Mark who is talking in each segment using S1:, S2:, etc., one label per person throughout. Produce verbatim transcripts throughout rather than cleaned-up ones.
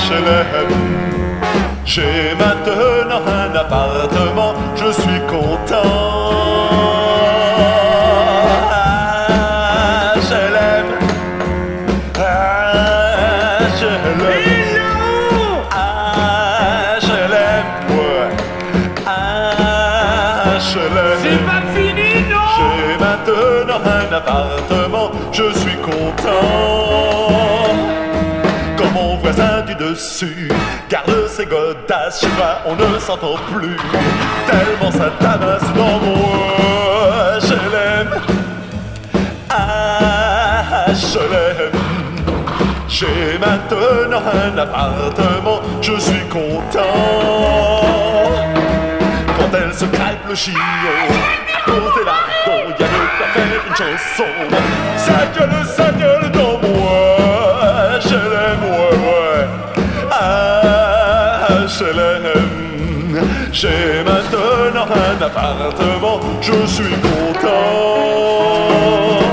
S1: H L M. J'ai maintenant un appartement, je suis content. H L M, H L M, H L M, ouais, H L M.
S2: C'est pas fini, non?
S1: J'ai maintenant un appartement, je suis content. Comme mon voisin du dessus garde ses godasses, chez moi on ne s'entend plus, tellement ça tabasse dans mon H L M. H L M. J'ai maintenant un appartement, je suis content. Quand elle se crêpe le chignon, côté lardon, y'a de quoi faire une chanson. Ça gueule, ça gueule dans moi, H L M, ouais, ouais. H L M. J'ai maintenant un appartement, je suis content.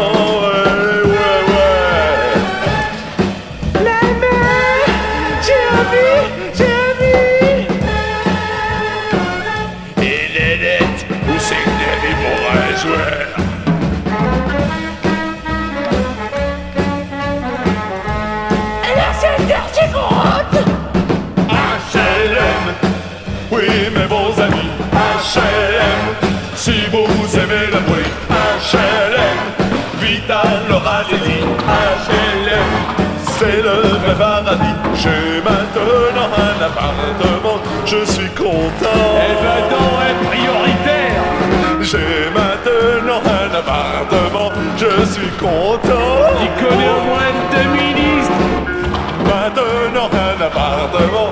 S1: Oui, mes bons amis, H L M, si vous aimez le bruit, H L M, vital leur allez-y, H L M, c'est le vrai paradis. J'ai maintenant un appartement, je suis content.
S2: Elle va donc être prioritaire.
S1: J'ai maintenant un appartement, je suis content.
S2: Tu connais au moins deux ministres.
S1: Maintenant un appartement,